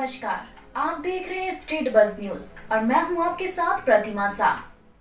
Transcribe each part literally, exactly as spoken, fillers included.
नमस्कार, आप देख रहे हैं स्ट्रीट बज़ न्यूज और मैं हूं आपके साथ प्रतिमा सा।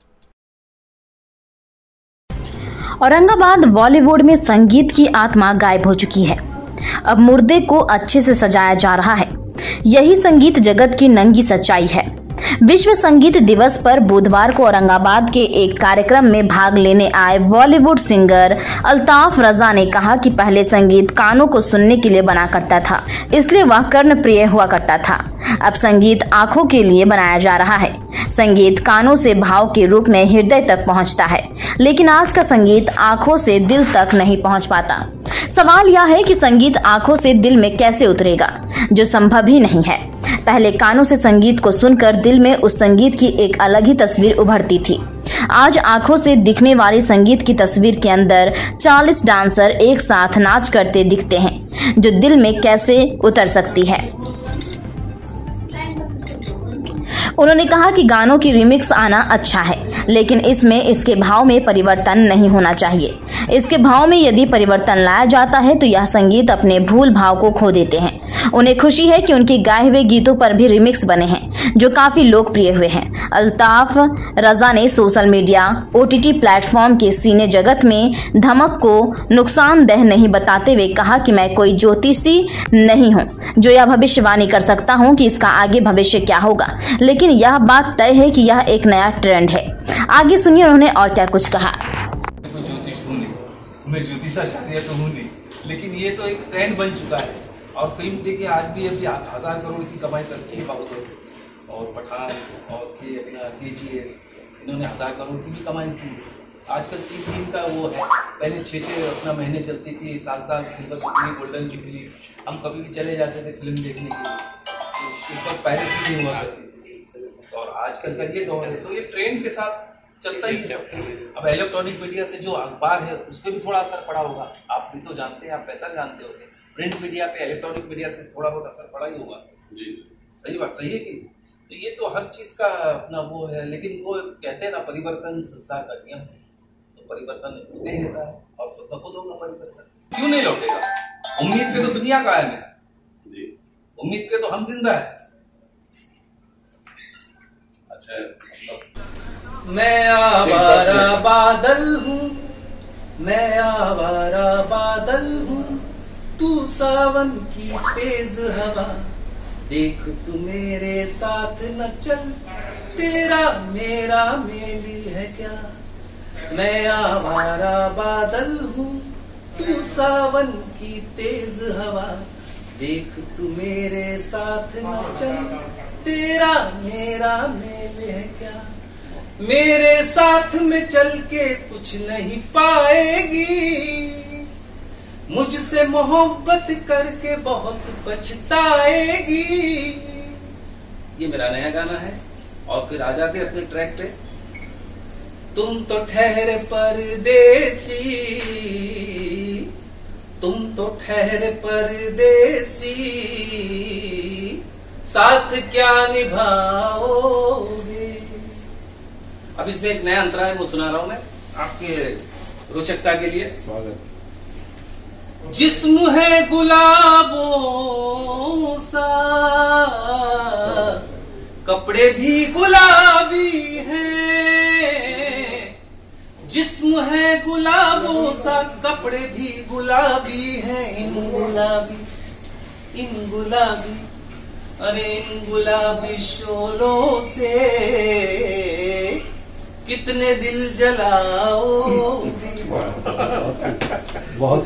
औरंगाबाद बॉलीवुड में संगीत की आत्मा गायब हो चुकी है। अब मुर्दे को अच्छे से सजाया जा रहा है। यही संगीत जगत की नंगी सच्चाई है। विश्व संगीत दिवस पर बुधवार को औरंगाबाद के एक कार्यक्रम में भाग लेने आए बॉलीवुड सिंगर अल्ताफ रजा ने कहा कि पहले संगीत कानों को सुनने के लिए बना करता था, इसलिए वह कर्णप्रिय हुआ करता था। अब संगीत आंखों के लिए बनाया जा रहा है। संगीत कानों से भाव के रूप में हृदय तक पहुंचता है, लेकिन आज का संगीत आंखों से दिल तक नहीं पहुंच पाता। सवाल यह है कि संगीत आंखों से दिल में कैसे उतरेगा, जो संभव ही नहीं है। पहले कानों से संगीत को सुनकर दिल में उस संगीत की एक अलग ही तस्वीर उभरती थी। आज आंखों से दिखने वाली संगीत की तस्वीर के अंदर चालीस डांसर एक साथ नाच करते दिखते हैं, जो दिल में कैसे उतर सकती है। उन्होंने कहा कि गानों की रिमिक्स आना अच्छा है, लेकिन इसमें इसके भाव में परिवर्तन नहीं होना चाहिए। इसके भाव में यदि परिवर्तन लाया जाता है तो यह संगीत अपने भूल भाव को खो देते हैं। उन्हें खुशी है कि उनके गाए हुए गीतों पर भी रिमिक्स बने हैं, जो काफी लोकप्रिय हुए हैं। अल्ताफ रजा ने सोशल मीडिया, ओटीटी प्लेटफॉर्म के सिने जगत में धमक को नुकसानदेह नहीं बताते हुए कहा कि मैं कोई ज्योतिषी नहीं हूं, जो यह भविष्यवाणी कर सकता हूं कि इसका आगे भविष्य क्या होगा, लेकिन यह बात तय है कि यह एक नया ट्रेंड है। आगे सुनिए उन्होंने और क्या कुछ कहा। ज्योतिष हूँ नहीं, मैं ज्योतिषाचार्य तो हूँ नहीं, लेकिन ये तो एक ट्रेंड बन चुका है। और फिल्म देखिए आज भी अभी हजार करोड़ की कमाई करती है बाहुबली और पठान और के अपना के जी इन्होंने हजार करोड़ की भी कमाई की। आजकल की फिल्म का वो है, पहले छः छः अपना महीने चलती थी, सात साल सिल्वर जुबली, गोल्डन जुबली, हम कभी भी चले जाते थे फिल्म देखने के लिए। तो इस वक्त पहले से नहीं हुआ करती और आजकल का ये दौर है, तो ये ट्रेंड के साथ चलता ही है। अब इलेक्ट्रॉनिक मीडिया से जो अखबार है उस पर भी थोड़ा असर पड़ा होगा, आप भी तो जानते हैं, आप बेहतर जानते होंगे। प्रिंट मीडिया पे इलेक्ट्रॉनिक मीडिया से थोड़ा बहुत असर पड़ा ही होगा जी। सही बात, सही है कि तो ये तो हर चीज का अपना वो है, लेकिन वो कहते हैं ना परिवर्तन संसार का नियम है, तो परिवर्तन होते ही रहता है और खुद ब खुद होगा परिवर्तन। क्यों नहीं लौटेगा? उम्मीद पे तो दुनिया कायम है जी, उम्मीद पे तो हम जिंदा है। अच्छा, मैं आवारा बादल हूँ, मैं आवारा बादल हूँ, तू सावन की तेज हवा, देख तू मेरे साथ न चल, तेरा मेरा मेली है क्या। मैं आवारा बादल हूँ, तू सावन की तेज हवा, देख तू मेरे साथ न चल, तेरा मेरा मेल है क्या। मेरे साथ में चल के कुछ नहीं पाएगी, मुझसे मोहब्बत करके बहुत पछताएगी। ये मेरा नया गाना है और फिर आ जाते अपने ट्रैक पे। तुम तो ठहरे परदेसी, तुम तो ठहरे परदेसी, साथ क्या निभाओगे। अब इसमें एक नया अंतरा है, वो सुना रहा हूं मैं आपके रोचकता के लिए। स्वागत। जिस्म है गुलाबों सा, कपड़े भी गुलाबी हैं। जिस्म है गुलाबों सा, कपड़े भी गुलाबी हैं। इन गुलाबी, इन गुलाबी, अरे इन गुलाबी शोलों से कितने दिल जलाओ। बहुत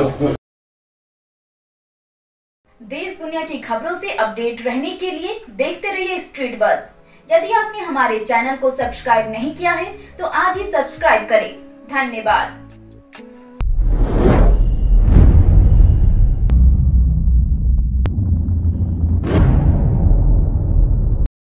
देश दुनिया की खबरों से अपडेट रहने के लिए देखते रहिए स्ट्रीट बज़। यदि आपने हमारे चैनल को सब्सक्राइब नहीं किया है तो आज ही सब्सक्राइब करें। धन्यवाद।